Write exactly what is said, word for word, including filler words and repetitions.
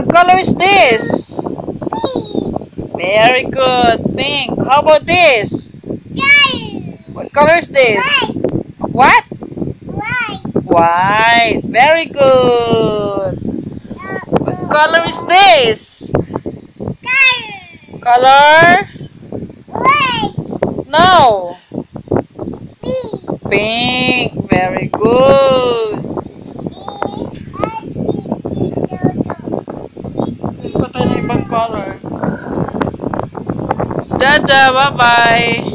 What color is this? Very good. Pink. How about this? What color is this? What? White. Very good. What color is this? Color? No. Pink. Very good. Patay na ibang color. Jaja, bye-bye.